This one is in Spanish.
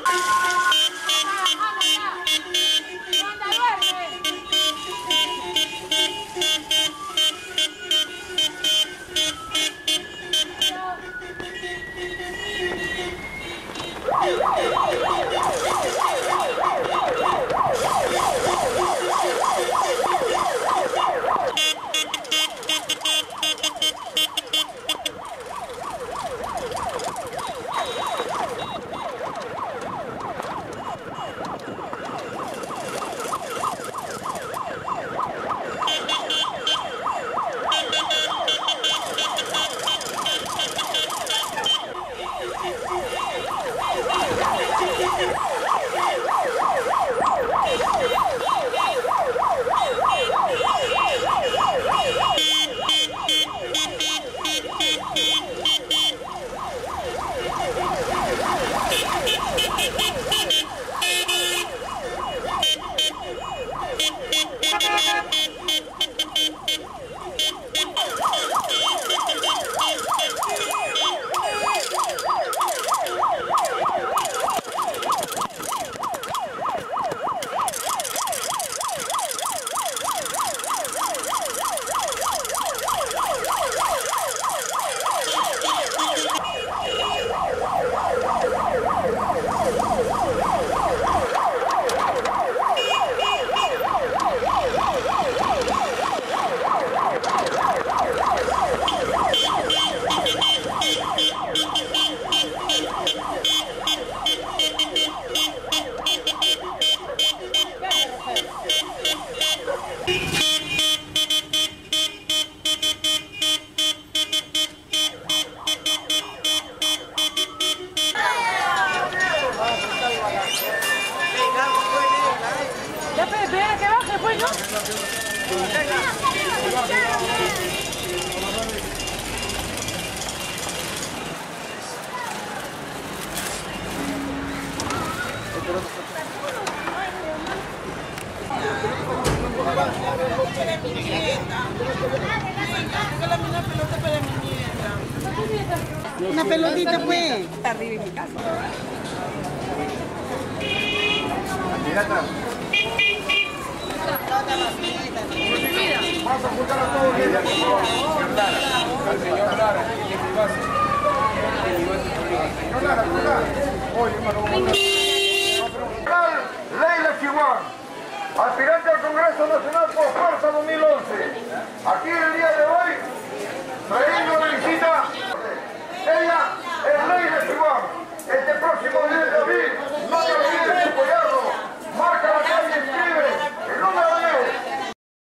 Una pelotita, pues. Está arriba en mi casa. Vamos a juntar a todos ellos, por favor. Al señor Lara, señor Lara, oye, hermano, Leyla Chihuán, aspirante al Congreso Nacional por FUERZA 2011. Aquí el día de hoy, trayendo una visita. Ella es Leyla Chihuán.